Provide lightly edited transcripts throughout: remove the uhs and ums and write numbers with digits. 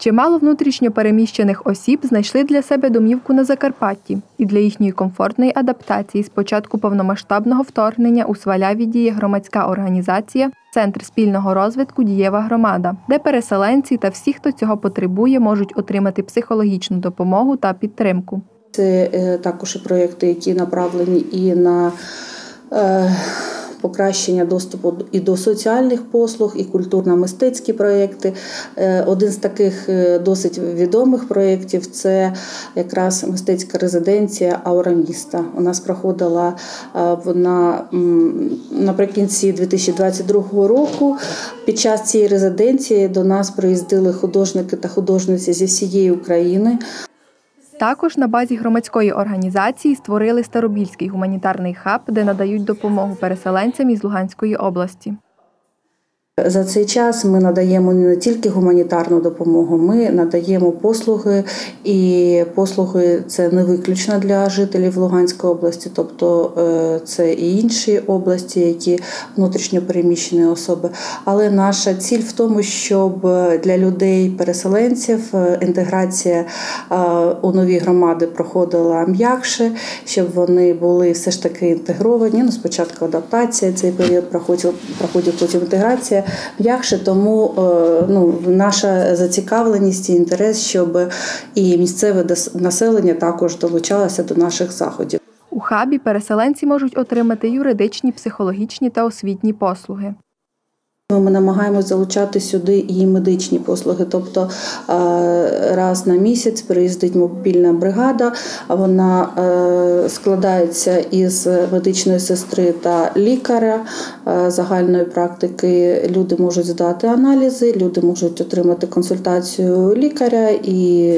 Чимало внутрішньо переміщених осіб знайшли для себе домівку на Закарпатті. І для їхньої комфортної адаптації з початку повномасштабного вторгнення у Сваляві діє громадська організація «Центр спільного розвитку «Дієва громада», де переселенці та всі, хто цього потребує, можуть отримати психологічну допомогу та підтримку. Це також і проєкти, які направлені і на покращення доступу і до соціальних послуг, і культурно-мистецькі проєкти. Один з таких досить відомих проєктів – це якраз мистецька резиденція «Аура міста». У нас проходила вона наприкінці 2022 року. Під час цієї резиденції до нас приїздили художники та художниці зі всієї України. Також на базі громадської організації створили Старобільський гуманітарний хаб, де надають допомогу переселенцям із Луганської області. За цей час ми надаємо не тільки гуманітарну допомогу, ми надаємо послуги, і послуги це не виключно для жителів Луганської області, тобто це і інші області, які внутрішньо переміщені особи. Але наша ціль в тому, щоб для людей-переселенців інтеграція у нові громади проходила м'якше, щоб вони були все ж таки інтегровані. Спочатку адаптація, цей період проходить потім інтеграція. М'якше, тому наша зацікавленість і інтерес, щоб і місцеве населення також долучалося до наших заходів. У хабі переселенці можуть отримати юридичні, психологічні та освітні послуги. Ми намагаємося залучати сюди і медичні послуги, тобто раз на місяць приїздить мобільна бригада, вона складається із медичної сестри та лікаря загальної практики. Люди можуть здати аналізи, люди можуть отримати консультацію лікаря і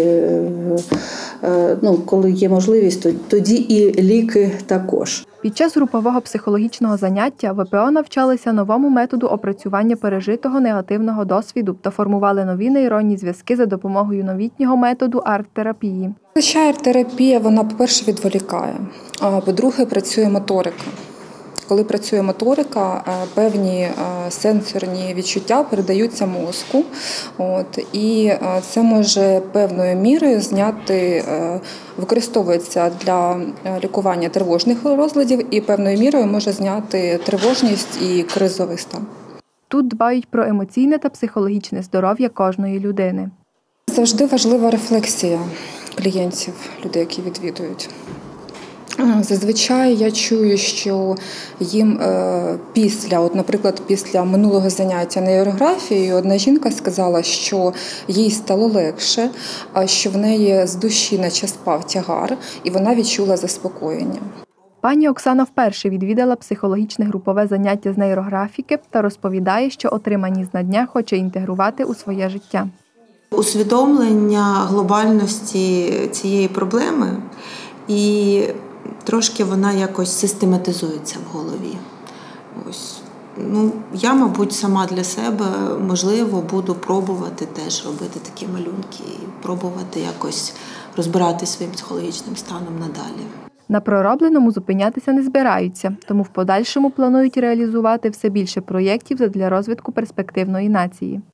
коли є можливість, тоді і ліки також. Під час групового психологічного заняття ВПО навчалися новому методу опрацювання пережитого негативного досвіду та формували нові нейронні зв'язки за допомогою новітнього методу арт-терапії. Арт-терапія, вона, по-перше, відволікає, а по-друге, працює моторика. Коли працює моторика, певні сенсорні відчуття передаються мозку, і це може певною мірою використовується для лікування тривожних розладів і певною мірою може зняти тривожність і кризовий стан. Тут дбають про емоційне та психологічне здоров'я кожної людини. Завжди важлива рефлексія клієнтів, людей, які відвідують. Зазвичай я чую, що їм наприклад, після минулого заняття нейрографією одна жінка сказала, що їй стало легше, що в неї з душі наче спав тягар, і вона відчула заспокоєння. Пані Оксана вперше відвідала психологічне групове заняття з нейрографіки та розповідає, що отримані знання хоче інтегрувати у своє життя. Усвідомлення глобальності цієї проблеми і трошки вона якось систематизується в голові. Я, мабуть, сама для себе, можливо, буду пробувати теж робити такі малюнки і пробувати якось розбирати своїм психологічним станом надалі. На проробленому зупинятися не збираються, тому в подальшому планують реалізувати все більше проєктів задля розвитку перспективної нації.